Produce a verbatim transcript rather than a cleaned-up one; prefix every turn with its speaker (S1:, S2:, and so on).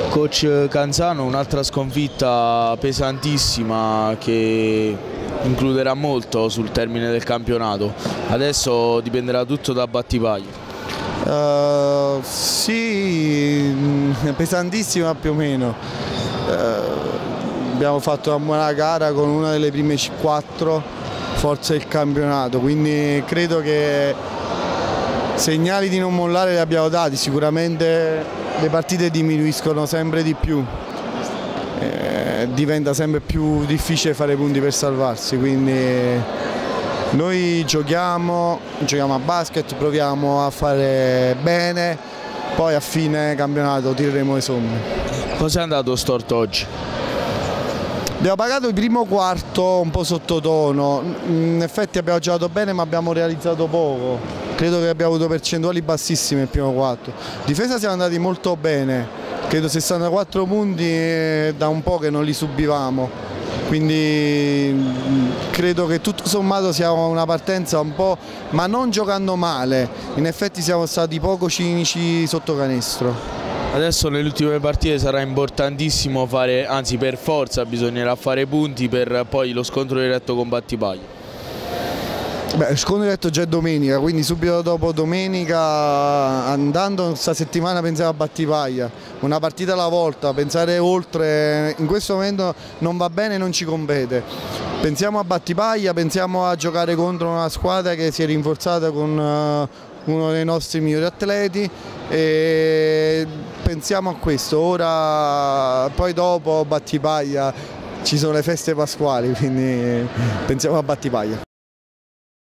S1: Coach Canzano, un'altra sconfitta pesantissima che includerà molto sul termine del campionato. Adesso dipenderà tutto da Battipaglia.
S2: Uh, sì, pesantissima più o meno. Uh, abbiamo fatto una buona gara con una delle prime quattro forze del campionato, quindi credo che segnali di non mollare li abbiamo dati. Sicuramente le partite diminuiscono sempre di più, eh, diventa sempre più difficile fare punti per salvarsi, quindi noi giochiamo, giochiamo a basket, proviamo a fare bene, poi a fine campionato tireremo le somme.
S1: Cosa è andato storto oggi?
S2: Abbiamo pagato il primo quarto un po' sottotono, in effetti abbiamo giocato bene ma abbiamo realizzato poco, credo che abbiamo avuto percentuali bassissime nel primo quarto. Difesa siamo andati molto bene, credo sessantaquattro punti da un po' che non li subivamo, quindi credo che tutto sommato sia una partenza un po', ma non giocando male, in effetti siamo stati poco cinici sotto canestro.
S1: Adesso nelle ultime partite sarà importantissimo fare, anzi per forza bisognerà fare punti per poi lo scontro diretto con Battipaglia.
S2: Beh, il scontro diretto già è domenica, quindi subito dopo domenica, andando questa settimana pensiamo a Battipaglia, una partita alla volta, pensare oltre in questo momento non va bene, non ci compete. Pensiamo a Battipaglia, pensiamo a giocare contro una squadra che si è rinforzata con uh, uno dei nostri migliori atleti e pensiamo a questo. Ora, poi dopo Battipaglia ci sono le feste pasquali, quindi pensiamo a Battipaglia.